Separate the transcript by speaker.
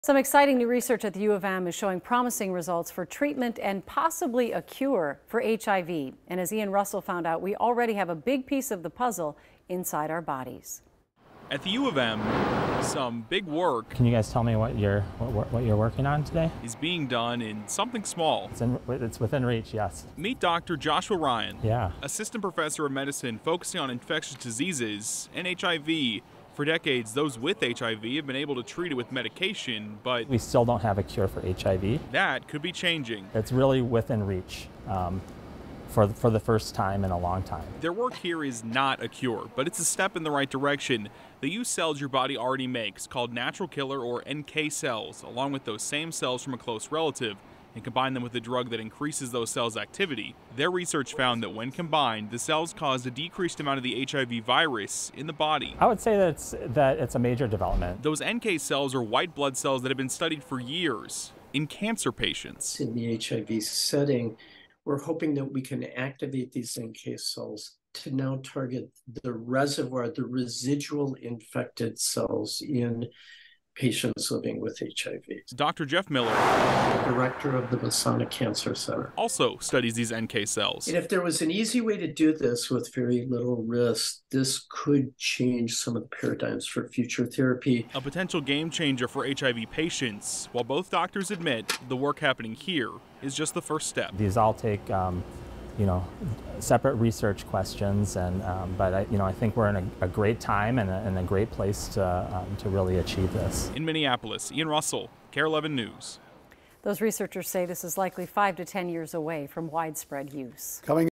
Speaker 1: Some exciting new research at the U of M is showing promising results for treatment and possibly a cure for HIV. And as Ian Russell found out, we already have a big piece of the puzzle inside our bodies.
Speaker 2: At the U of M, some big work
Speaker 3: Can you guys tell me what you're working on today?
Speaker 2: is being done in something small.
Speaker 3: It's within reach, yes.
Speaker 2: Meet Dr. Joshua Ryan,
Speaker 3: Yeah.
Speaker 2: assistant professor of medicine focusing on infectious diseases and HIV. For decades, those with HIV have been able to treat it with medication, but
Speaker 3: We still don't have a cure for HIV.
Speaker 2: that could be changing.
Speaker 3: It's really within reach for the first time in a long time.
Speaker 2: Their work here is not a cure, but it's a step in the right direction. They use cells your body already makes, called natural killer or NK cells, along with those same cells from a close relative, and combine them with a drug that increases those cells' activity. Their research found that when combined, the cells caused a decreased amount of the HIV virus in the body.
Speaker 3: I would say that it's a major development.
Speaker 2: Those NK cells are white blood cells that have been studied for years in cancer patients.
Speaker 4: In the HIV setting, we're hoping that we can activate these NK cells to now target the reservoir, the residual infected cells in patients living with HIV.
Speaker 2: Dr. Jeff Miller,
Speaker 4: Director of the Masonic Cancer Center,
Speaker 2: also studies these NK cells.
Speaker 4: and if there was an easy way to do this with very little risk, this could change some of the paradigms for future therapy.
Speaker 2: A potential game changer for HIV patients, while both doctors admit the work happening here is just the first step.
Speaker 3: These all take separate research questions, but I think we're in a great time and a great place to really achieve this.
Speaker 2: In Minneapolis, Ian Russell, KARE 11 News.
Speaker 1: Those researchers say this is likely 5 to 10 years away from widespread use.
Speaker 5: Coming